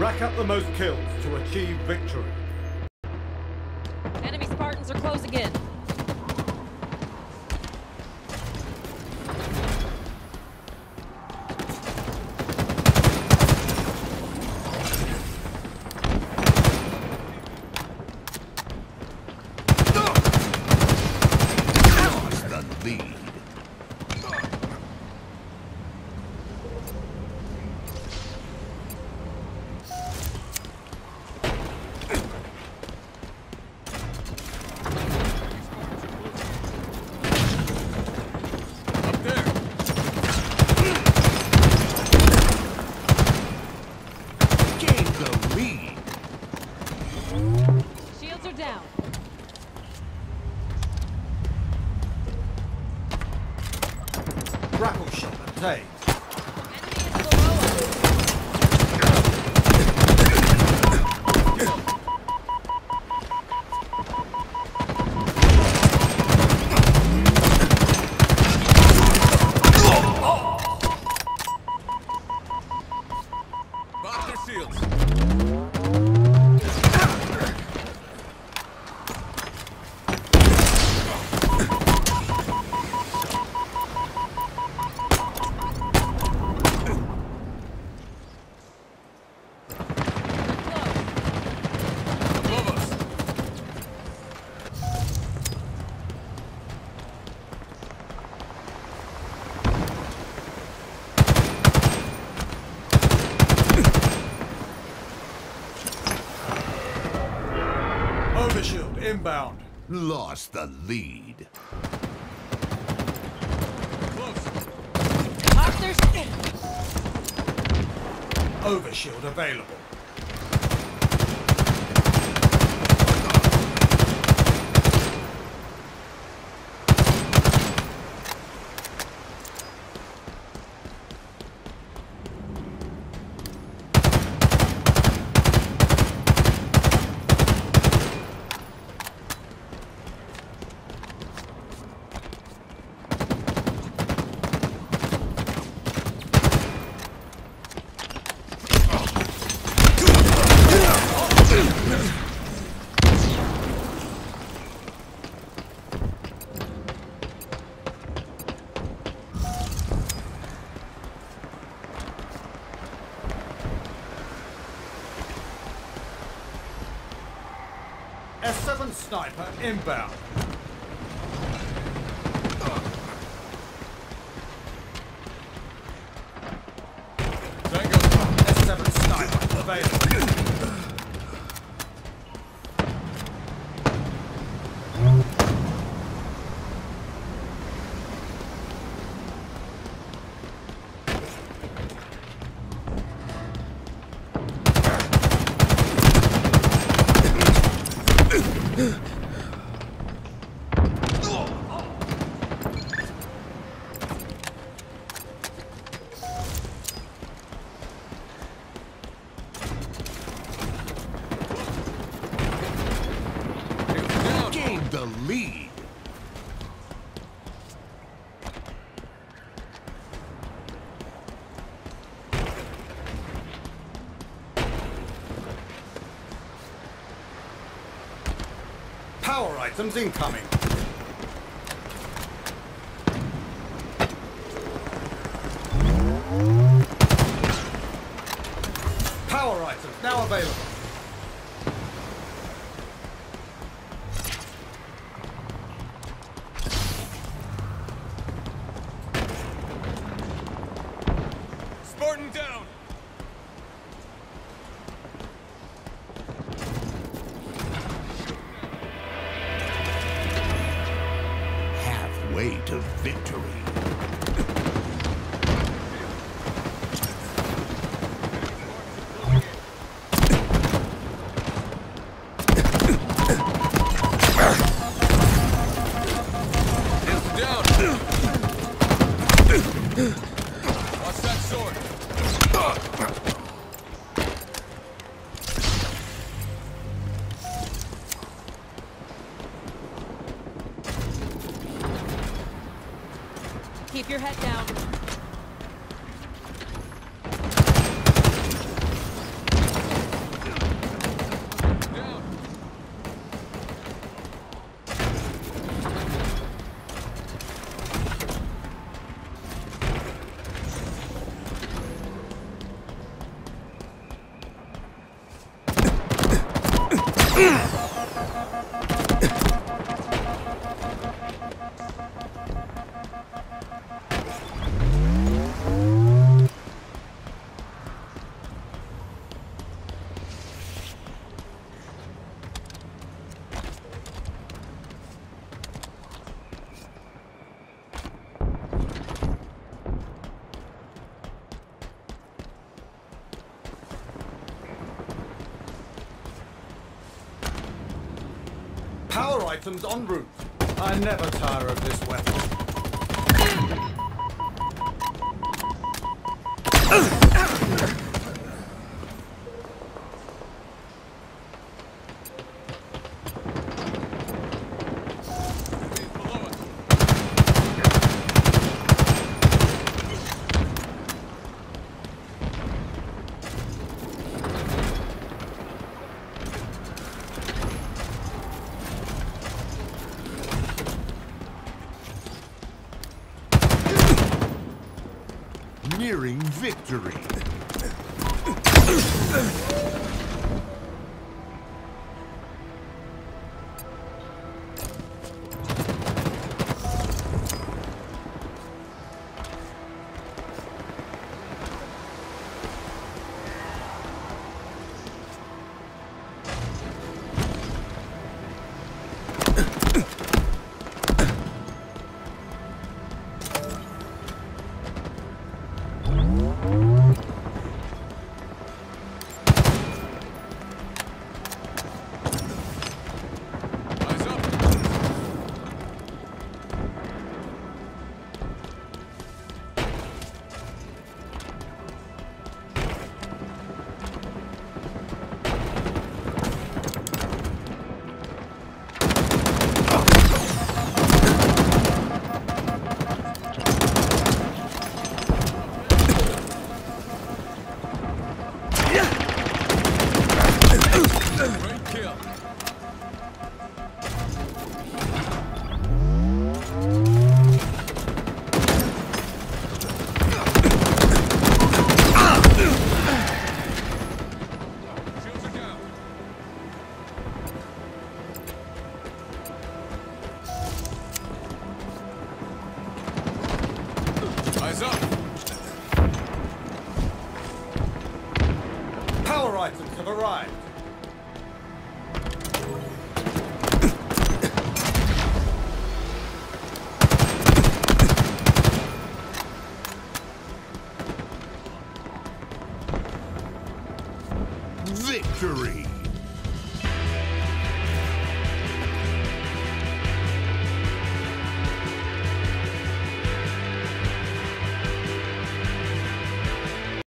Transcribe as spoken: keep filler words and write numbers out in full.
Rack up the most kills to achieve victory. Enemy Spartans are closing in. Lost the lead. Shields are down. Grapple shot obtained. Enemy is below us. Box their shields. Above us. Overshield inbound. Lost the lead. Close. Hostiles. Overshield available. S seven sniper inbound. Tango. S seven sniper available. Gained the lead. Power items incoming. Power items now available. Spartan down. Halfway to victory. It's down. Watch that sword. Keep your head down. Power items en route. I never tire of this weapon. Below us. Nearing victory. Eyes up. Great kill. Shields are down. Eyes up. Power items have arrived. Victory!